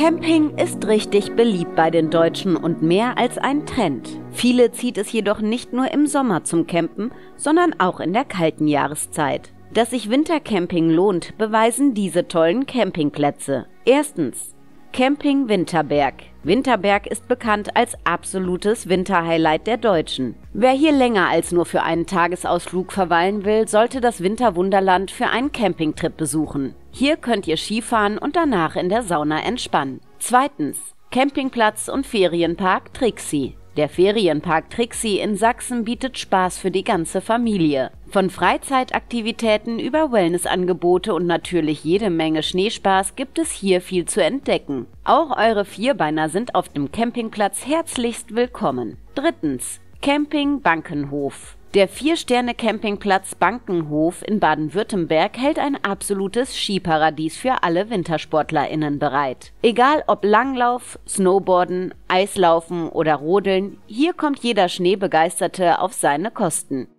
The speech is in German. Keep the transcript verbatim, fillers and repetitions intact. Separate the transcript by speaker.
Speaker 1: Camping ist richtig beliebt bei den Deutschen und mehr als ein Trend. Viele zieht es jedoch nicht nur im Sommer zum Campen, sondern auch in der kalten Jahreszeit. Dass sich Wintercamping lohnt, beweisen diese tollen Campingplätze. Erstens. Camping Winterberg. Winterberg ist bekannt als absolutes Winterhighlight der Deutschen. Wer hier länger als nur für einen Tagesausflug verweilen will, sollte das Winterwunderland für einen Campingtrip besuchen. Hier könnt ihr Skifahren und danach in der Sauna entspannen. Zweitens. Campingplatz und Ferienpark Trixie. Der Ferienpark Trixie in Sachsen bietet Spaß für die ganze Familie. Von Freizeitaktivitäten über Wellnessangebote und natürlich jede Menge Schneespaß gibt es hier viel zu entdecken. Auch eure Vierbeiner sind auf dem Campingplatz herzlichst willkommen. Drittens. Camping Bankenhof. Der Vier-Sterne-Campingplatz Bankenhof in Baden-Württemberg hält ein absolutes Skiparadies für alle WintersportlerInnen bereit. Egal ob Langlauf, Snowboarden, Eislaufen oder Rodeln, hier kommt jeder Schneebegeisterte auf seine Kosten.